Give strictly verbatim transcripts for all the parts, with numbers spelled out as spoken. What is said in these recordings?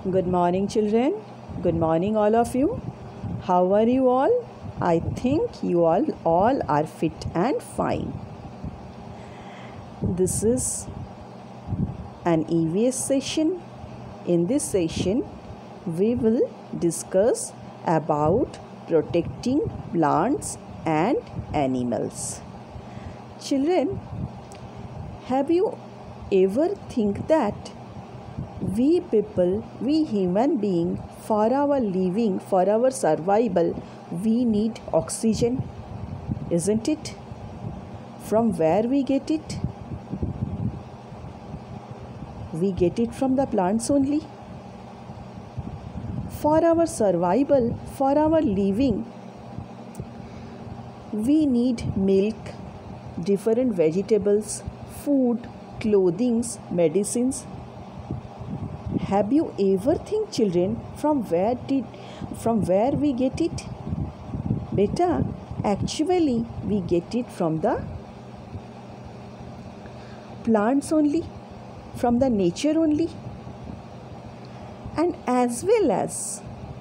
Good morning, children. Good morning, all of you. How are you all? I think you all all are fit and fine. This is an E V S session. In this session, we will discuss about protecting plants and animals. Children, have you ever think that we people, we human being, for our living, for our survival, we need oxygen, isn't it? From where we get it? We get it from the plants only. For our survival, for our living, we need milk, different vegetables, food, clothing, medicines. Have you ever think, children, from where did from where we get it? Beta, actually we get it from the plants only, from the nature only. And as well as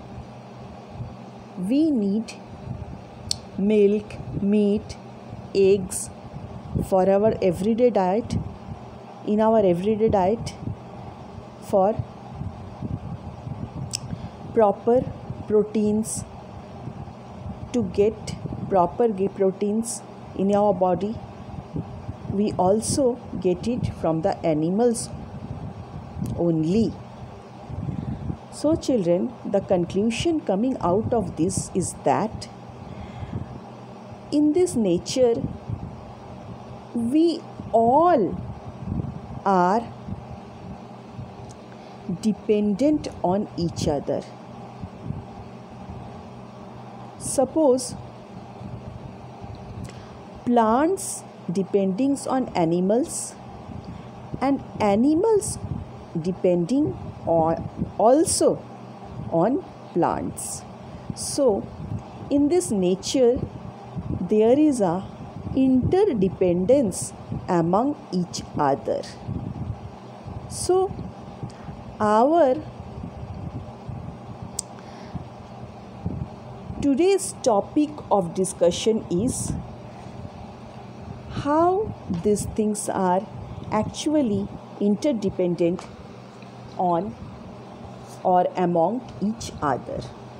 we need milk, meat, eggs for our everyday diet, in our everyday diet, for proper proteins, to get proper proteins in our body. We also get it from the animals only. So children, the conclusion coming out of this is that in this nature we all are dependent on each other. Suppose plants depending on animals and animals depending on also on plants. So in this nature there is a interdependence among each other. So our today's topic of discussion is how these things are actually interdependent on or among each other.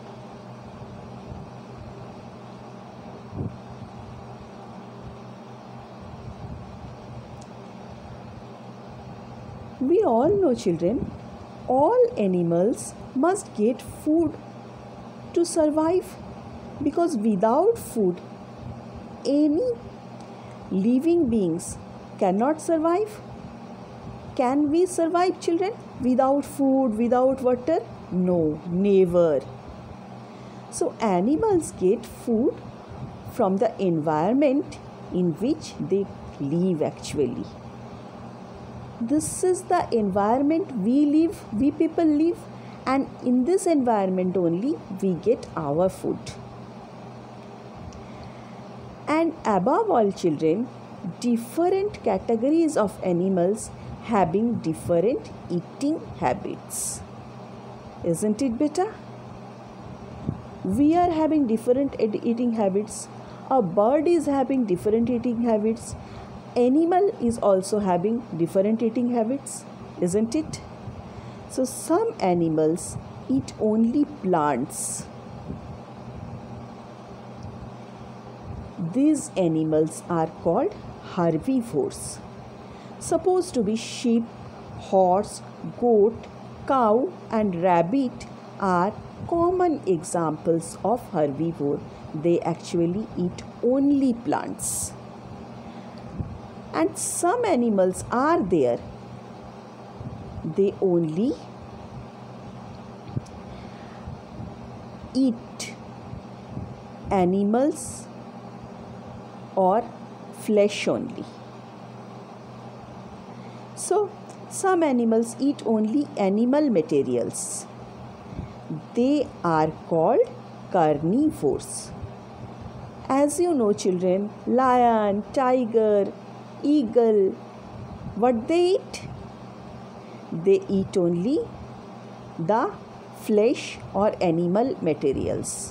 We all know, children, all animals must get food to survive, because without food any living beings cannot survive. Can we survive, children, without food, without water? No, never. So animals get food from the environment in which they live actually. This is the environment we live, we people live, and in this environment only we get our food. And above all, children, different categories of animals having different eating habits. Isn't it, beta? We are having different ed- eating habits. A bird is having different eating habits. Animal is also having different eating habits, isn't it? So some animals eat only plants. These animals are called herbivores. Supposed to be sheep, horse, goat, cow and rabbit are common examples of herbivore. They actually eat only plants. And some animals are there, they only eat animals or flesh only. So some animals eat only animal materials. They are called carnivores. As you know, children, lion, tiger, eagle, what they eat? They eat only the flesh or animal materials.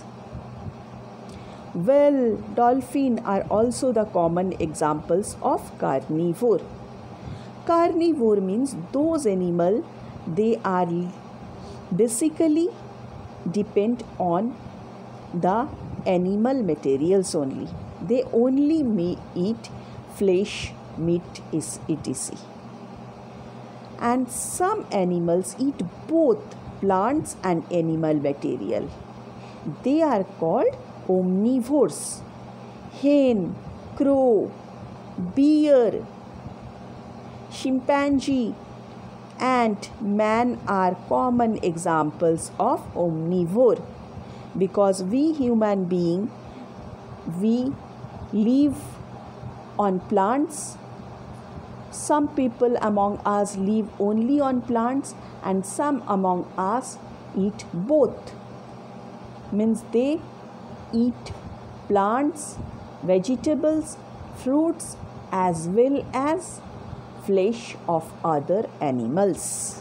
Well, dolphins are also the common examples of carnivore. Carnivore means those animals, they are basically depend on the animal materials only. They only may eat flesh, meat, et cetera. And some animals eat both plants and animal material. They are called omnivores. Hen, crow, bear, chimpanzee, and man are common examples of omnivore, because we human being, we live on plants. Some people among us live only on plants, and some among us eat both. Means they eat plants, vegetables, fruits, as well as flesh of other animals.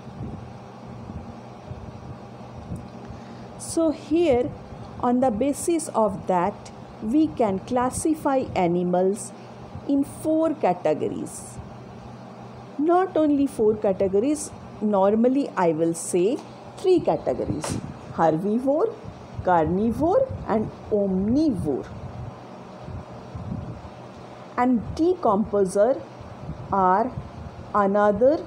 So here, on the basis of that, we can classify animals in four categories. Not only four categories, normally I will say three categories: herbivore, carnivore, and omnivore. And decomposer are another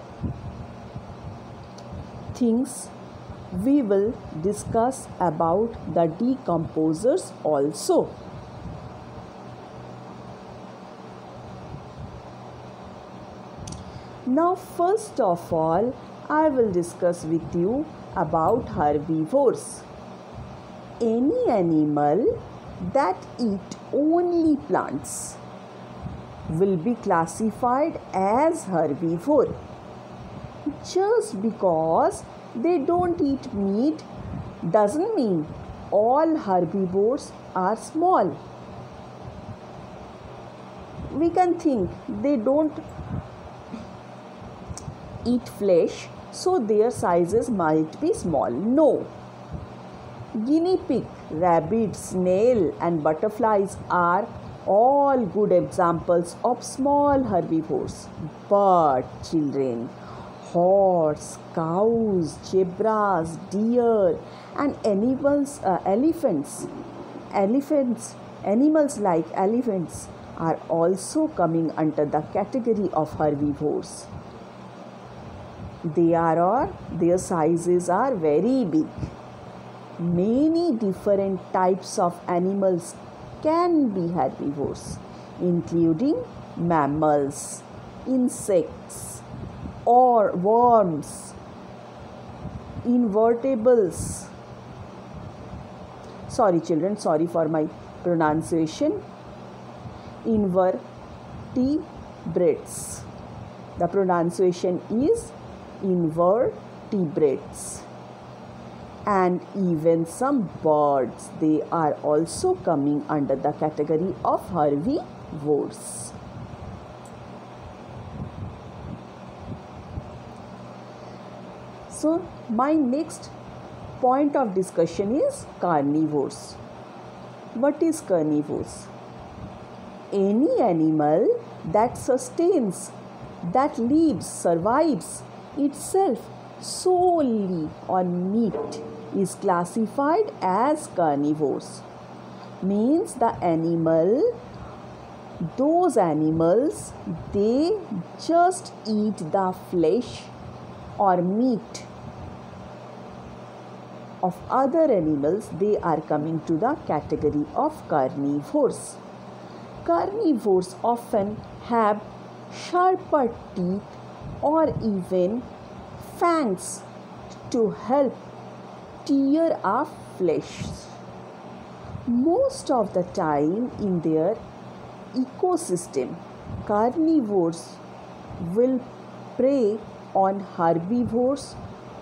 things we will discuss about the decomposers also. Now, first of all, I will discuss with you about herbivores. Any animal that eat only plants will be classified as herbivore. Just because they don't eat meat doesn't mean all herbivores are small. We can think they don't eat flesh, so their sizes might be small. No. Guinea pig, rabbit, snail, and butterflies are all good examples of small herbivores. But children, horse, cows, zebras, deer, and animals, uh, elephants, elephants, animals like elephants are also coming under the category of herbivores. They are, or their sizes are very big. Many different types of animals can be herbivores, including mammals, insects, or worms, invertebrates. Sorry children, sorry for my pronunciation. Invertebrates. The pronunciation is invertebrates. And even some birds, they are also coming under the category of herbivores. So my next point of discussion is carnivores. What is carnivores? Any animal that sustains, that lives, survives itself solely on meat is classified as carnivores. Means the animal, those animals, they just eat the flesh or meat of other animals. They are coming to the category of carnivores. Carnivores often have sharper teeth or even fangs to help tear off flesh. Most of the time in their ecosystem, carnivores will prey on herbivores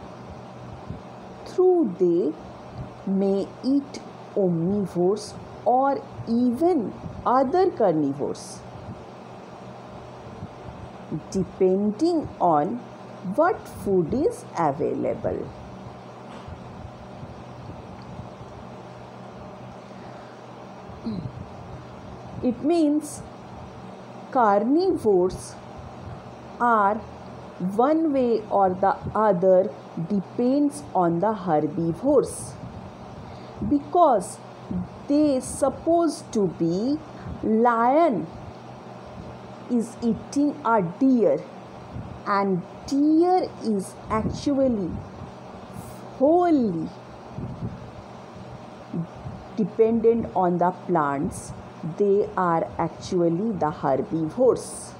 through they may eat omnivores or even other carnivores, depending on what food is available. It means carnivores are one way or the other depends on the herbivores, because they supposed to be lion is eating a deer, and deer is actually wholly dependent on the plants. They are actually the herbivores.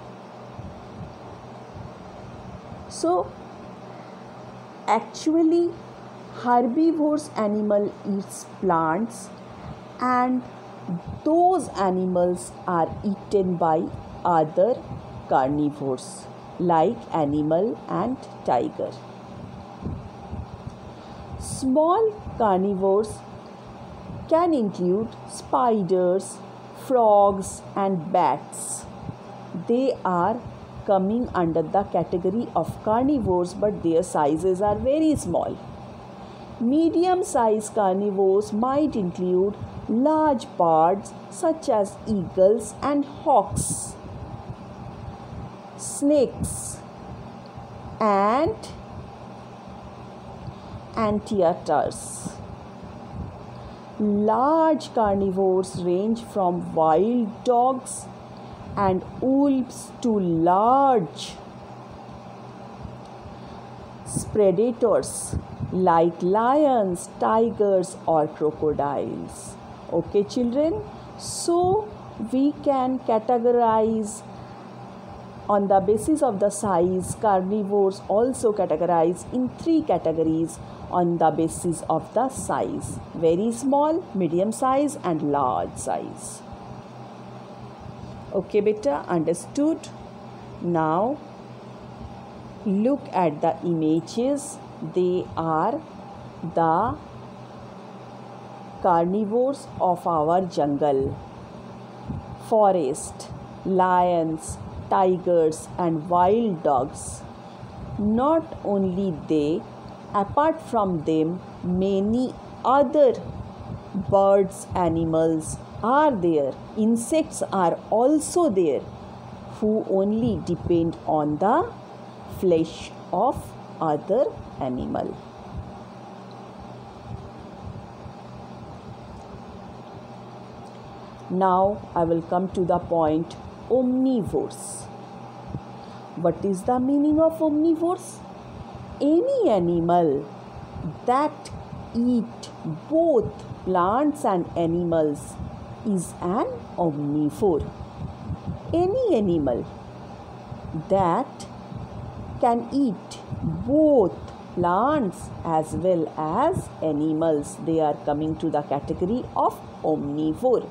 So actually herbivores animal eats plants, and those animals are eaten by other carnivores like animal and tiger. Small carnivores can include spiders, frogs and bats. They are coming under the category of carnivores, but their sizes are very small. Medium-sized carnivores might include large birds such as eagles and hawks, snakes and anteaters. Large carnivores range from wild dogs and wolves to large predators like lions, tigers or crocodiles. Okay children, so we can categorize on the basis of the size. Carnivores also categorize in three categories on the basis of the size: very small, medium size and large size. Okay beta, understood? Now look at the images. They are the carnivores of our jungle. Forest, lions, tigers and wild dogs. Not only they, apart from them, many other birds, animals are there. Insects are also there, who only depend on the flesh of other animal. Now I will come to the point omnivores. What is the meaning of omnivores? Any animal that eat both plants and animals is an omnivore. Any animal that can eat both plants as well as animals, they are coming to the category of omnivore.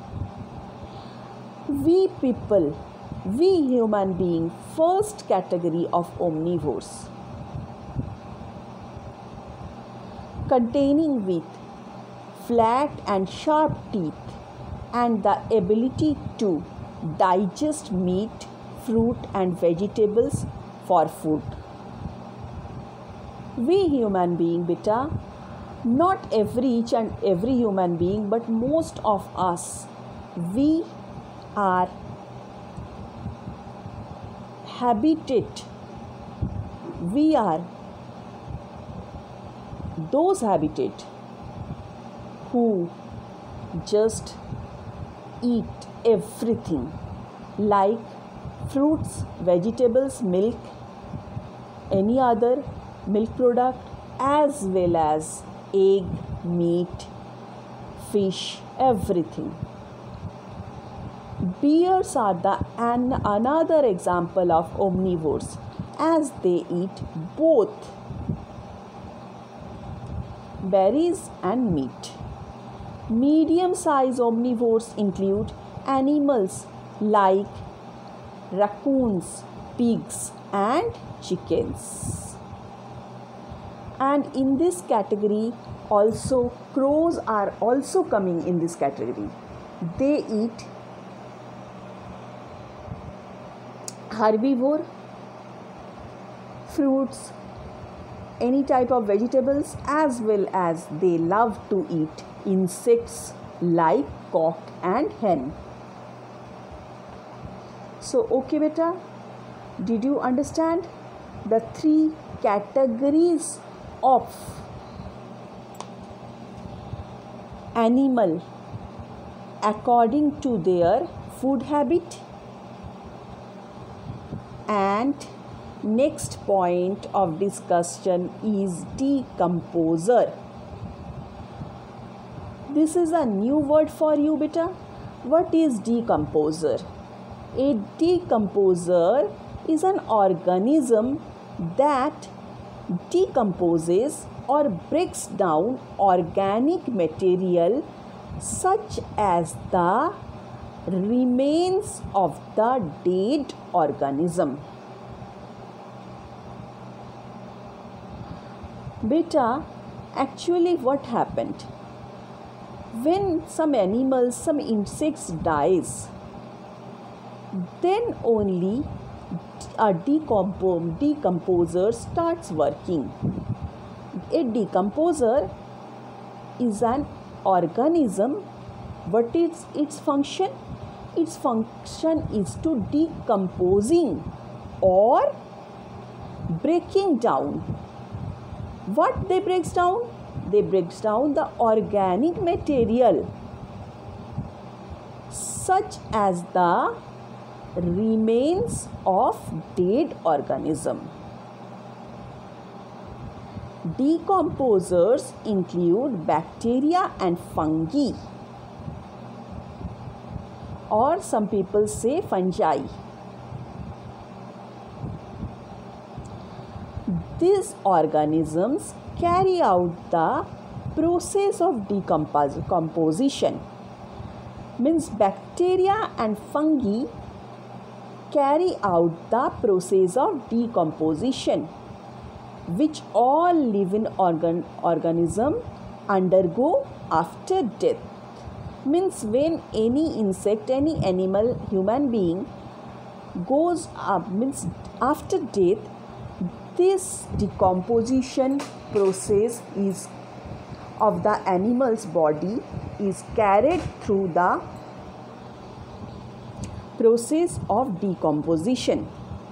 We people, we human being, first category of omnivores, containing with flat and sharp teeth and the ability to digest meat, fruit and vegetables for food. We human being beta, not every each and every human being, but most of us, we are habited, we are those habited who just eat everything like fruits, vegetables, milk, any other milk product, as well as egg, meat, fish, everything. Bears are the an, another example of omnivores, as they eat both berries and meat. Medium-sized omnivores include animals like raccoons, pigs and chickens. And in this category also crows are also coming in this category. They eat herbivore, fruits, any type of vegetables, as well as they love to eat insects like cock and hen. So okay beta, did you understand the three categories of animal according to their food habit? And next point of discussion is decomposer. This is a new word for you beta. What is decomposer? A decomposer is an organism that decomposes or breaks down organic material such as the remains of the dead organism. Beta, actually what happened? When some animals, some insects dies, then only a decompo- decomposer starts working. A decomposer is an organism. What is its function? Its function is to decomposing or breaking down. What they breaks down? They breaks down the organic material such as the remains of dead organism. Decomposers include bacteria and fungi, or some people say fungi. These organisms carry out the process of decomposition. Means bacteria and fungi carry out the process of decomposition, which all living organ organism undergo after death. Means when any insect, any animal, human being goes up, means after death, this decomposition process is of the animal's body is carried through the process of decomposition,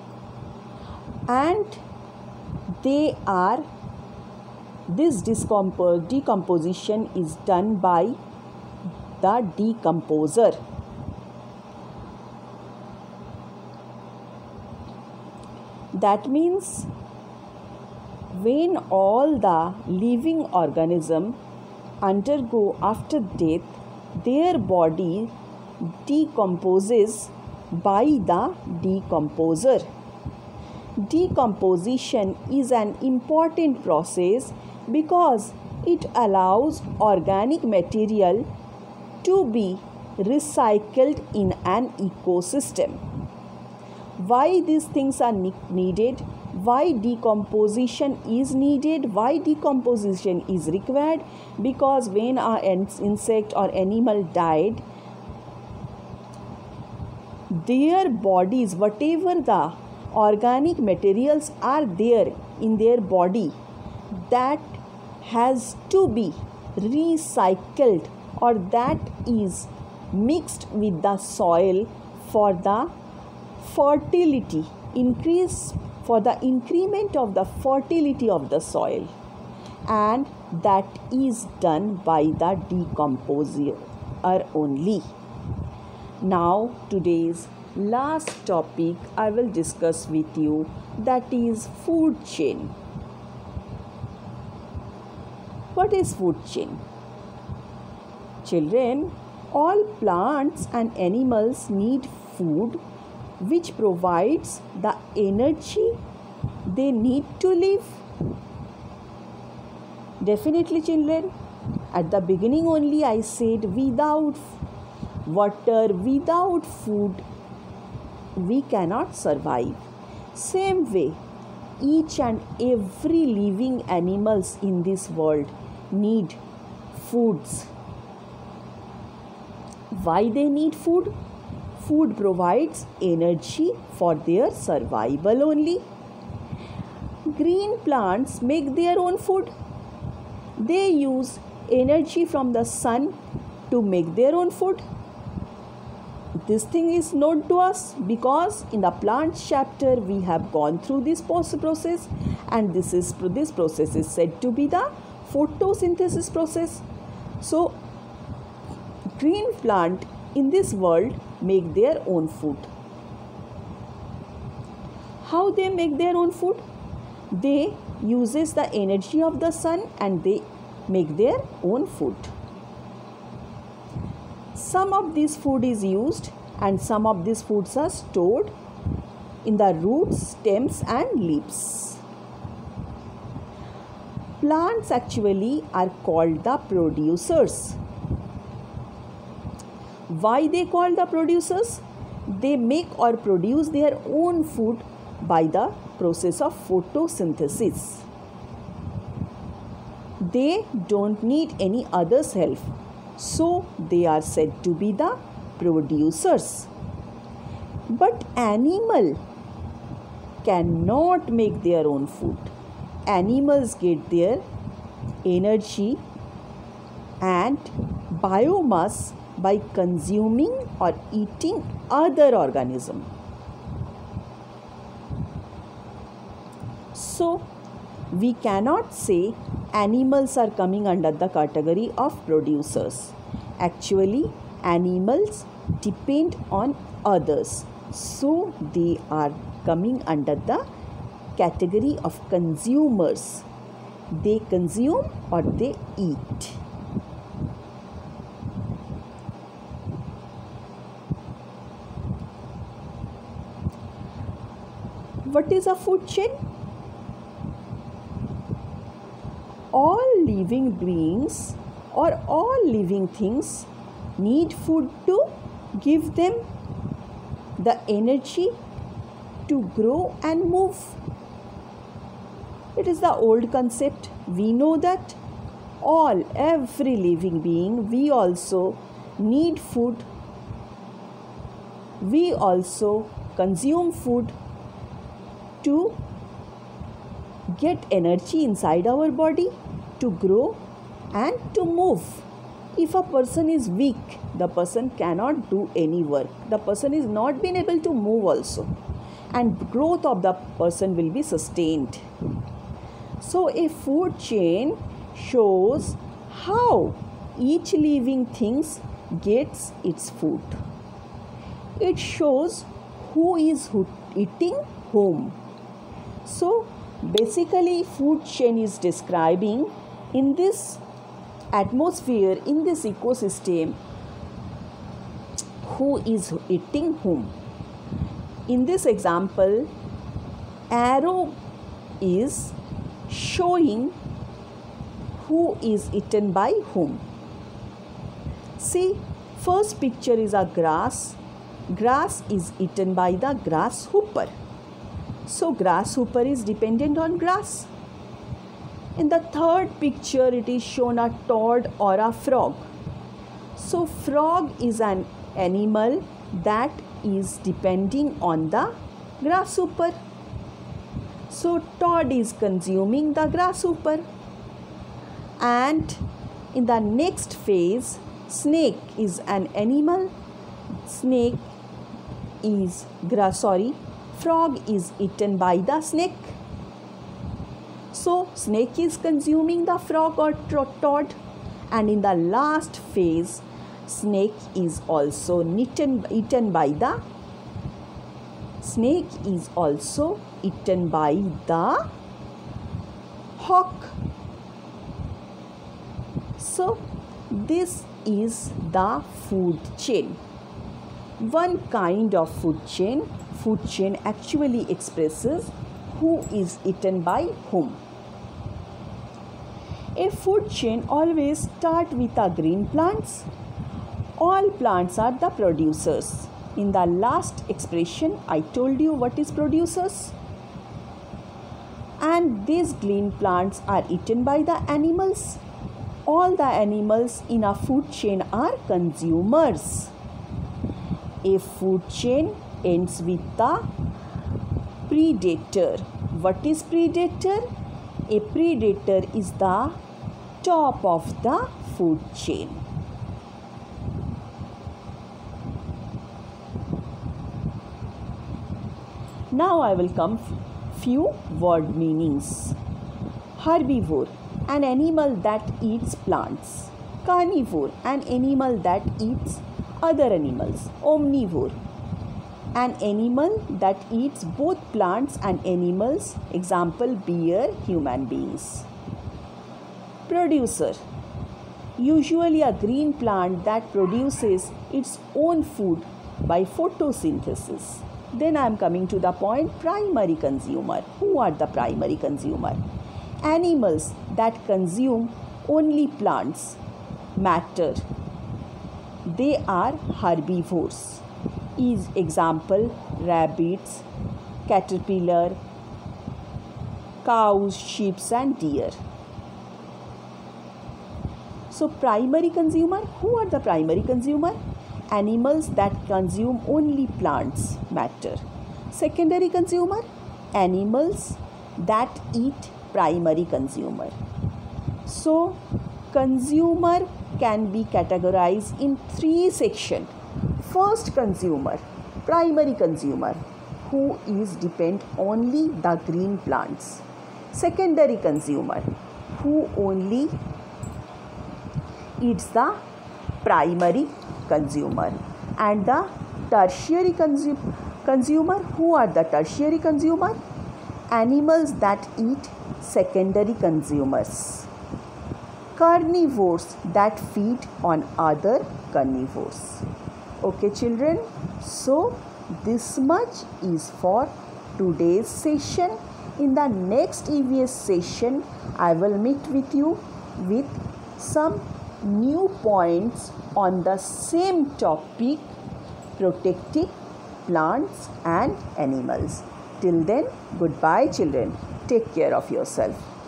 and they are this discompo- decomposition is done by the decomposer. That means when all the living organism undergo after death, their body decomposes by the decomposer. Decomposition is an important process because it allows organic material to be recycled in an ecosystem. Why these things are needed? Why decomposition is needed? Why decomposition is required? Because when our insect or animal died, their bodies, whatever the organic materials are there in their body, that has to be recycled, or that is mixed with the soil for the fertility increase, for the increment of the fertility of the soil, and that is done by the decomposer only. Now today's last topic I will discuss with you, that is food chain. What is food chain? Children, all plants and animals need food which provides the energy they need to live. Definitely children, at the beginning only I said without water, without food, we cannot survive. Same way, each and every living animals in this world need foods. Why they need food? Food provides energy for their survival only. Green plants make their own food. They use energy from the sun to make their own food. this thing is known to us because in the plant chapter we have gone through this process, and this is this process is said to be the photosynthesis process. So green plant in this world make their own food. How they make their own food? They uses the energy of the sun and they make their own food. Some of this food is used and some of these foods are stored in the roots, stems and leaves. Plants actually are called the producers. Why they called the producers? They make or produce their own food by the process of photosynthesis. They don't need any other's help, so they are said to be the producers. But animal cannot make their own food. Animals get their energy and biomass by consuming or eating other organism. So we cannot say animals are coming under the category of producers. Actually, animals depend on others, so they are coming under the category of consumers. They consume or they eat. What is a food chain? All living beings or all living things need food to give them the energy to grow and move. It is the old concept. We know that all, every living being, we also need food. We also consume food to get energy inside our body, to grow and to move. If a person is weak, the person cannot do any work. The person is not been able to move also, and growth of the person will be sustained. So a food chain shows how each living thing gets its food. It shows who is who eating whom. So basically food chain is describing in this atmosphere, in this ecosystem, who is eating whom. In this example, arrow is showing who is eaten by whom. See, first picture is a grass. Grass is eaten by the grasshopper. So grasshopper is dependent on grass. In the third picture, it is shown a toad or a frog. So frog is an animal that is depending on the grasshopper. So toad is consuming the grasshopper. And in the next phase, snake is an animal. Snake is grass, sorry, frog is eaten by the snake. So snake is consuming the frog or toad, and in the last phase, snake is also eaten, eaten by the snake is also eaten by the hawk. So this is the food chain. One kind of food chain. Food chain actually expresses who is eaten by whom. A food chain always starts with the green plants. All plants are the producers. In the last expression, I told you what is producers. And these green plants are eaten by the animals. All the animals in a food chain are consumers. A food chain ends with the predator. What is predator? A predator is the top of the food chain. Now I will come few word meanings. Herbivore, an animal that eats plants. Carnivore, an animal that eats other animals. Omnivore, an animal that eats both plants and animals. Example, bear, human beings. Producer, usually a green plant that produces its own food by photosynthesis. Then I am coming to the point, primary consumer. Who are the primary consumer? Animals that consume only plants, matter. They are herbivores. Is example, rabbits, caterpillar, cows, sheep and deer. So primary consumer, who are the primary consumer? Animals that consume only plants, matter. Secondary consumer, animals that eat primary consumer. So consumer can be categorized in three sections. First consumer, primary consumer, who is depend only the green plants. Secondary consumer, who only eats the primary consumer. And the tertiary consu- consumer, who are the tertiary consumer? Animals that eat secondary consumers. Carnivores that feed on other carnivores. Okay children, so this much is for today's session. In the next E V S session, I will meet with you with some new points on the same topic, protecting plants and animals. Till then, goodbye children. Take care of yourself.